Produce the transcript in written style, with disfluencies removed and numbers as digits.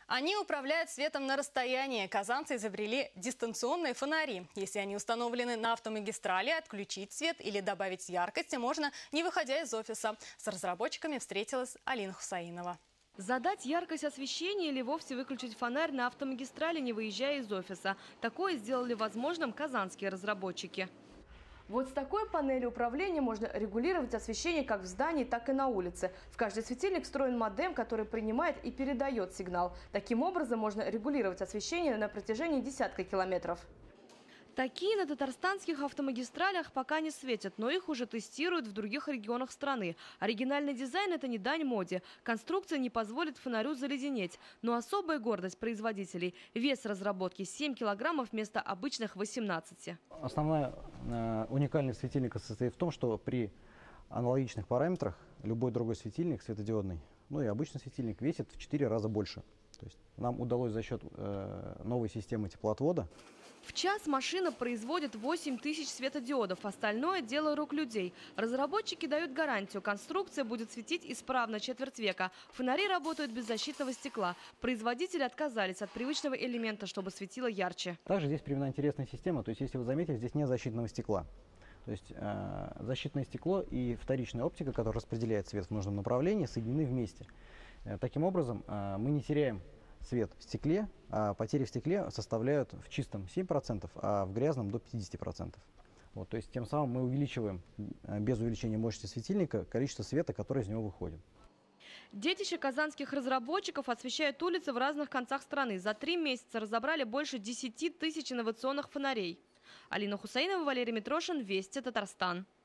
Они управляют светом на расстоянии. Казанцы изобрели дистанционные фонари. Если они установлены на автомагистрали, отключить свет или добавить яркости можно, не выходя из офиса. С разработчиками встретилась Алина Хусаинова. Задать яркость освещения или вовсе выключить фонарь на автомагистрали, не выезжая из офиса. Такое сделали возможным казанские разработчики. Вот с такой панелью управления можно регулировать освещение как в здании, так и на улице. В каждый светильник встроен модем, который принимает и передает сигнал. Таким образом можно регулировать освещение на протяжении десятка километров. Такие на татарстанских автомагистралях пока не светят, но их уже тестируют в других регионах страны. Оригинальный дизайн – это не дань моде. Конструкция не позволит фонарю заледенеть. Но особая гордость производителей – вес разработки 7 килограммов вместо обычных 18. Основная уникальность светильника состоит в том, что при аналогичных параметрах любой другой светильник светодиодный, ну и обычный светильник, весит в 4 раза больше. То есть нам удалось за счет новой системы теплоотвода. В час машина производит 8000 светодиодов, остальное – дело рук людей. Разработчики дают гарантию, конструкция будет светить исправно четверть века. Фонари работают без защитного стекла. Производители отказались от привычного элемента, чтобы светило ярче. Также здесь применена интересная система, то есть если вы заметили, здесь нет защитного стекла. То есть защитное стекло и вторичная оптика, которая распределяет свет в нужном направлении, соединены вместе. Таким образом мы не теряем свет в стекле, а потери в стекле составляют в чистом 7%, а в грязном до 50%. Вот, то есть тем самым мы увеличиваем, без увеличения мощности светильника, количество света, которое из него выходит. Детище казанских разработчиков освещают улицы в разных концах страны. За 3 месяца разобрали больше 10 000 инновационных фонарей. Алина Хусаинова, Валерий Митрошин, Вести, Татарстан.